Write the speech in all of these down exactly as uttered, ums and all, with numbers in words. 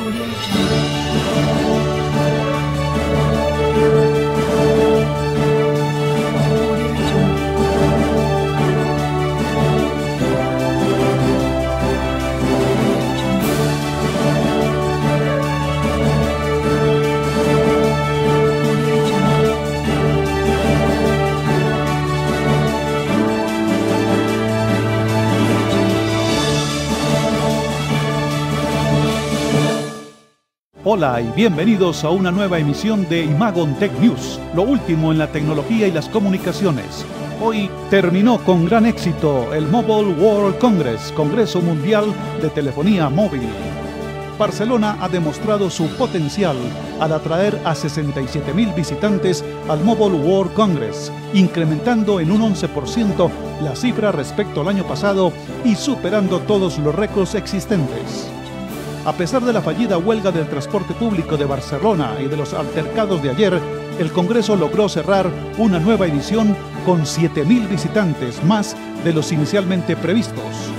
Hola y bienvenidos a una nueva emisión de Imagon Tech News, lo último en la tecnología y las comunicaciones. Hoy terminó con gran éxito el Mobile World Congress, Congreso Mundial de Telefonía Móvil. Barcelona ha demostrado su potencial al atraer a sesenta y siete mil visitantes al Mobile World Congress, incrementando en un once por ciento la cifra respecto al año pasado y superando todos los récords existentes. A pesar de la fallida huelga del transporte público de Barcelona y de los altercados de ayer, el Congreso logró cerrar una nueva edición con siete mil visitantes, más de los inicialmente previstos.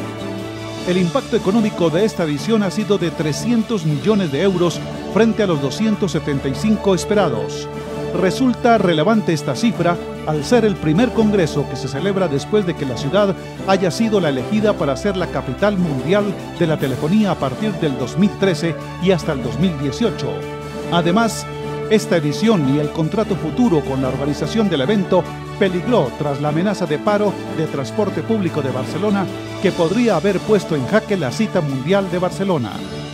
El impacto económico de esta edición ha sido de trescientos millones de euros frente a los doscientos setenta y cinco esperados. Resulta relevante esta cifra al ser el primer congreso que se celebra después de que la ciudad haya sido la elegida para ser la capital mundial de la telefonía a partir del dos mil trece y hasta el dos mil dieciocho. Además, esta edición y el contrato futuro con la organización del evento peligró tras la amenaza de paro de transporte público de Barcelona que podría haber puesto en jaque la cita mundial de Barcelona.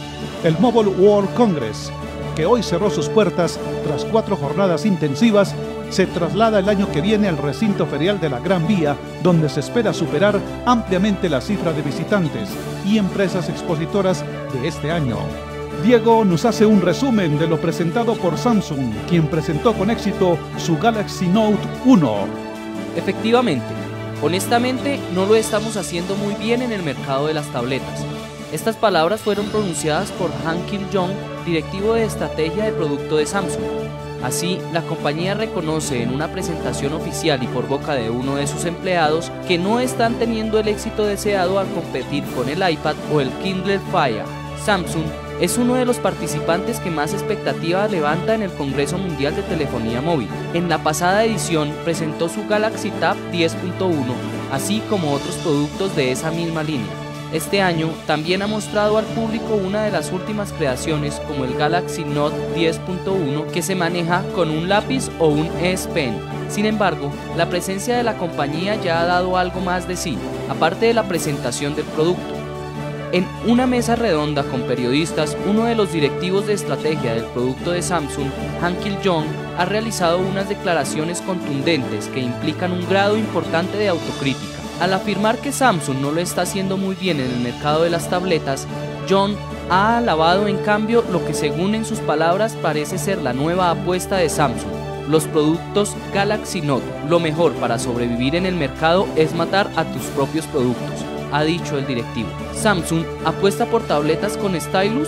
El Mobile World Congress, que hoy cerró sus puertas tras cuatro jornadas intensivas, se traslada el año que viene al recinto ferial de la Gran Vía, donde se espera superar ampliamente la cifra de visitantes y empresas expositoras de este año. Diego nos hace un resumen de lo presentado por Samsung, quien presentó con éxito su Galaxy Note uno. Efectivamente, honestamente no lo estamos haciendo muy bien en el mercado de las tabletas. Estas palabras fueron pronunciadas por Han Kil-jong, directivo de estrategia de producto de Samsung. Así, la compañía reconoce en una presentación oficial y por boca de uno de sus empleados que no están teniendo el éxito deseado al competir con el iPad o el Kindle Fire. Samsung es uno de los participantes que más expectativa levanta en el Congreso Mundial de Telefonía Móvil. En la pasada edición presentó su Galaxy Tab diez punto uno, así como otros productos de esa misma línea. Este año también ha mostrado al público una de las últimas creaciones como el Galaxy Note diez punto uno que se maneja con un lápiz o un S Pen. Sin embargo, la presencia de la compañía ya ha dado algo más de sí, aparte de la presentación del producto. En una mesa redonda con periodistas, uno de los directivos de estrategia del producto de Samsung, Han Kil-jong, ha realizado unas declaraciones contundentes que implican un grado importante de autocrítica. Al afirmar que Samsung no lo está haciendo muy bien en el mercado de las tabletas, John ha alabado en cambio lo que según en sus palabras parece ser la nueva apuesta de Samsung, los productos Galaxy Note. Lo mejor para sobrevivir en el mercado es matar a tus propios productos, ha dicho el directivo. Samsung apuesta por tabletas con stylus.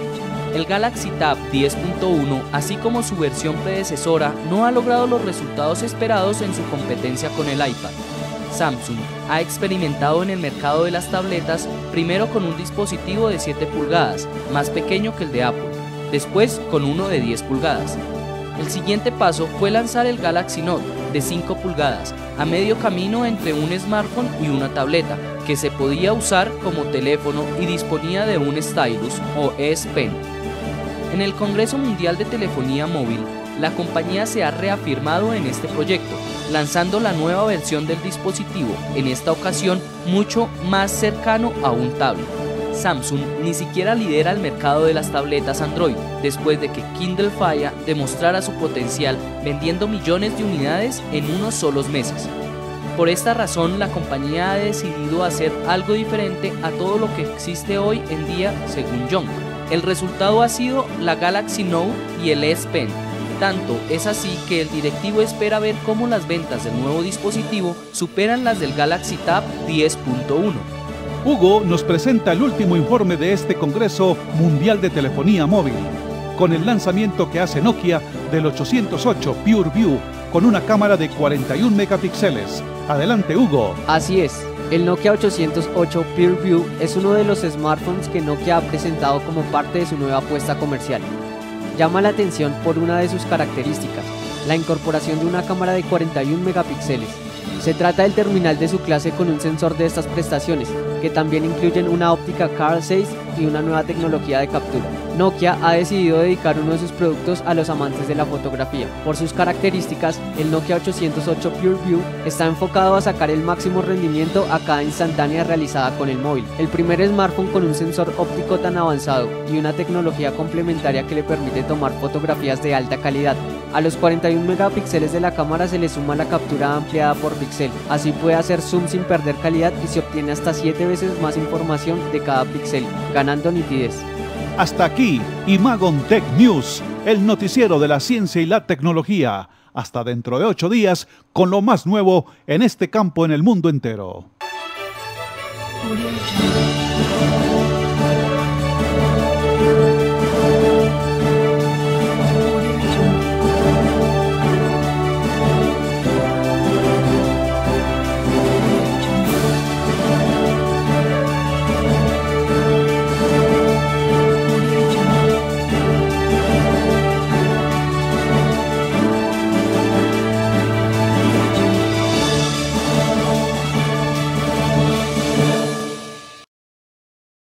El Galaxy Tab diez punto uno, así como su versión predecesora, no ha logrado los resultados esperados en su competencia con el iPad. Samsung ha experimentado en el mercado de las tabletas primero con un dispositivo de siete pulgadas, más pequeño que el de Apple, después con uno de diez pulgadas. El siguiente paso fue lanzar el Galaxy Note de cinco pulgadas, a medio camino entre un smartphone y una tableta, que se podía usar como teléfono y disponía de un stylus o S Pen. En el Congreso Mundial de Telefonía Móvil, la compañía se ha reafirmado en este proyecto, lanzando la nueva versión del dispositivo, en esta ocasión mucho más cercano a un tablet. Samsung ni siquiera lidera el mercado de las tabletas Android, después de que Kindle Fire demostrara su potencial vendiendo millones de unidades en unos solos meses. Por esta razón, la compañía ha decidido hacer algo diferente a todo lo que existe hoy en día, según John. El resultado ha sido la Galaxy Note y el S Pen. Tanto es así que el directivo espera ver cómo las ventas del nuevo dispositivo superan las del Galaxy Tab diez punto uno. Hugo nos presenta el último informe de este Congreso Mundial de Telefonía Móvil, con el lanzamiento que hace Nokia del ochocientos ocho PureView con una cámara de cuarenta y un megapíxeles. Adelante, Hugo. Así es. El Nokia ochocientos ocho PureView es uno de los smartphones que Nokia ha presentado como parte de su nueva apuesta comercial. Llama la atención por una de sus características, la incorporación de una cámara de cuarenta y un megapíxeles. Se trata del terminal de su clase con un sensor de estas prestaciones, que también incluyen una óptica Carl seis y una nueva tecnología de captura. Nokia ha decidido dedicar uno de sus productos a los amantes de la fotografía. Por sus características, el Nokia ochocientos ocho PureView está enfocado a sacar el máximo rendimiento a cada instantánea realizada con el móvil. El primer smartphone con un sensor óptico tan avanzado y una tecnología complementaria que le permite tomar fotografías de alta calidad. A los cuarenta y un megapíxeles de la cámara se le suma la captura ampliada por píxel. Así puede hacer zoom sin perder calidad y se obtiene hasta siete veces más información de cada píxel, ganando nitidez. Hasta aquí, Imagon Tech News, el noticiero de la ciencia y la tecnología. Hasta dentro de ocho días, con lo más nuevo en este campo en el mundo entero. Audio Jungle.